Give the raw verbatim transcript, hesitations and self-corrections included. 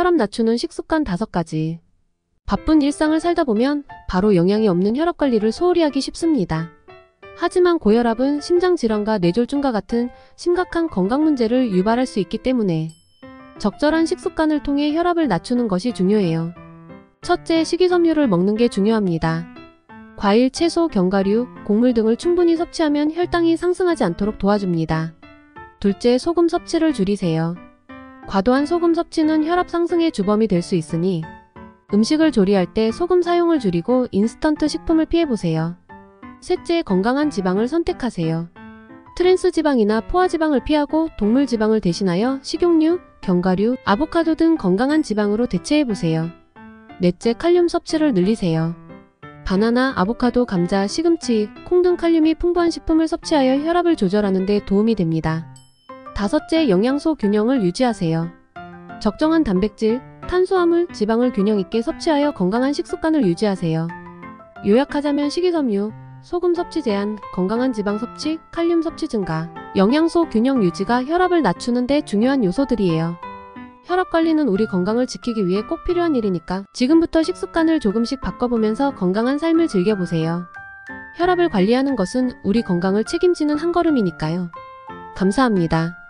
혈압 낮추는 식습관 다섯 가지. 바쁜 일상을 살다 보면 바로 영양이 없는 혈압 관리를 소홀히 하기 쉽습니다. 하지만 고혈압은 심장질환과 뇌졸중과 같은 심각한 건강 문제를 유발할 수 있기 때문에 적절한 식습관을 통해 혈압을 낮추는 것이 중요해요. 첫째, 식이섬유를 먹는 게 중요합니다. 과일, 채소, 견과류, 곡물 등을 충분히 섭취하면 혈당이 상승하지 않도록 도와줍니다. 둘째, 소금 섭취를 줄이세요. 과도한 소금 섭취는 혈압 상승의 주범이 될 수 있으니 음식을 조리할 때 소금 사용을 줄이고 인스턴트 식품을 피해보세요. 셋째, 건강한 지방을 선택하세요. 트랜스 지방이나 포화 지방을 피하고 동물 지방을 대신하여 식용유, 견과류, 아보카도 등 건강한 지방으로 대체해보세요. 넷째, 칼륨 섭취를 늘리세요. 바나나, 아보카도, 감자, 시금치, 콩 등 칼륨이 풍부한 식품을 섭취하여 혈압을 조절하는 데 도움이 됩니다. 다섯째, 영양소 균형을 유지하세요. 적정한 단백질, 탄수화물, 지방을 균형 있게 섭취하여 건강한 식습관을 유지하세요. 요약하자면 식이섬유, 소금 섭취 제한, 건강한 지방 섭취, 칼륨 섭취 증가, 영양소 균형 유지가 혈압을 낮추는 데 중요한 요소들이에요. 혈압 관리는 우리 건강을 지키기 위해 꼭 필요한 일이니까 지금부터 식습관을 조금씩 바꿔보면서 건강한 삶을 즐겨보세요. 혈압을 관리하는 것은 우리 건강을 책임지는 한 걸음이니까요. 감사합니다.